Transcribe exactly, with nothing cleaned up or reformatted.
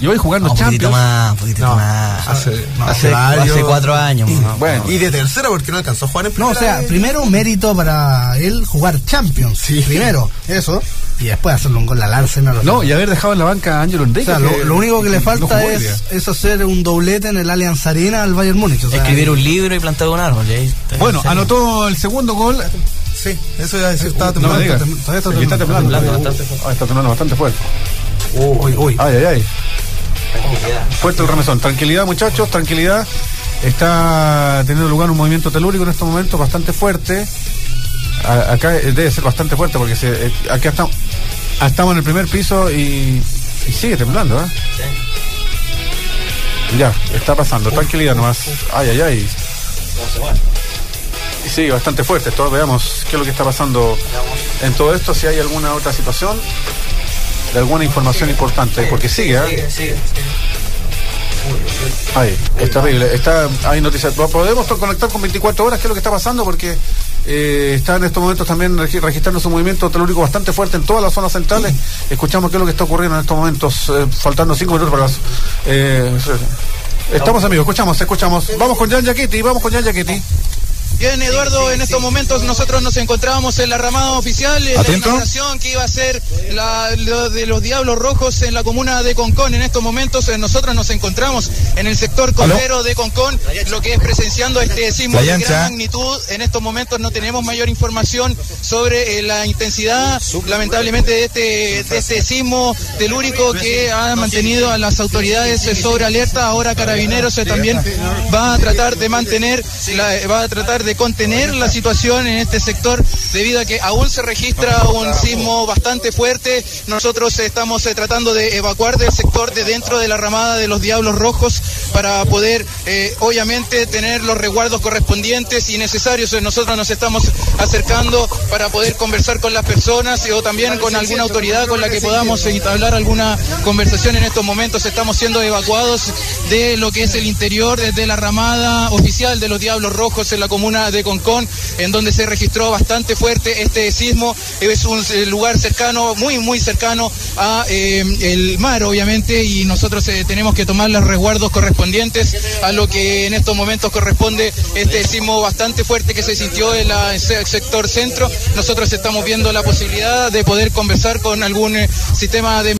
Y hoy jugando no, Champions. Un poquitito más, un poquitito no, más. Hace, no, hace, hace, hace cuatro años. Y, no, bueno, no. y de tercera porque no alcanzó a jugar en No, primera. o sea, primero mérito para él jugar Champions. Sí. Primero, eso. Y después hacerle un gol al Arsenal. No, y haber dejado en la banca a Ángelo Enrique. O sea, lo, lo único que le falta no es, es hacer un doblete en el Allianz Arena al Bayern Múnich. O sea, escribir un libro y plantar un árbol. Bueno, anotó el segundo gol. Sí, eso iba a decir, estaba No me digas. Todavía está Sí, está temblando. temblando. Ah, está temblando bastante fuerte. Uy, uy. Ay, ay, ay. Fuerte el remesón. Tranquilidad, muchachos, tranquilidad. Está teniendo lugar un movimiento telúrico en estos momentos bastante fuerte. A, acá debe ser bastante fuerte porque se, acá estamos, estamos en el primer piso y, y sigue temblando, ¿eh? Sí. Ya, está pasando. Tranquilidad nomás. Ay, ay, ay. Sí, bastante fuerte. Todos veamos qué es lo que está pasando en todo esto, si hay alguna otra situación, de alguna información importante, porque sigue, ¿eh? Ay, es terrible. Está, hay noticias. Podemos conectar con veinticuatro horas, qué es lo que está pasando, porque eh, está en estos momentos también registrando un movimiento telúrico bastante fuerte en todas las zonas centrales. Escuchamos qué es lo que está ocurriendo en estos momentos, eh, faltando cinco minutos para las... Eh, estamos, amigos, escuchamos, escuchamos. Vamos con Jan Giachetti, vamos con Jan Giachetti. Bien, Eduardo, en estos momentos nosotros nos encontrábamos en la ramada oficial, en la inauguración que iba a ser la, lo de los Diablos Rojos en la comuna de Concón. En estos momentos eh, nosotros nos encontramos en el sector costero de Concón, lo que es presenciando este sismo de gran magnitud. En estos momentos no tenemos mayor información sobre eh, la intensidad, lamentablemente, de este, de este sismo telúrico que ha mantenido a las autoridades eh, sobre alerta. Ahora Carabineros eh, también va a tratar de mantener, la, va a tratar de contener la situación en este sector debido a que aún se registra un sismo bastante fuerte. Nosotros estamos eh, tratando de evacuar del sector de dentro de la ramada de los Diablos Rojos para poder eh, obviamente tener los resguardos correspondientes y necesarios. Nosotros nos estamos acercando para poder conversar con las personas eh, o también con alguna autoridad con la que podamos entablar alguna conversación. En estos momentos estamos siendo evacuados de lo que es el interior desde la ramada oficial de los Diablos Rojos en la comuna de Concón, en donde se registró bastante fuerte este sismo. Es un lugar cercano, muy muy cercano a eh, el mar, obviamente, y nosotros eh, tenemos que tomar los resguardos correspondientes a lo que en estos momentos corresponde este sismo bastante fuerte que se sintió en la, el sector centro. Nosotros estamos viendo la posibilidad de poder conversar con algún eh, sistema de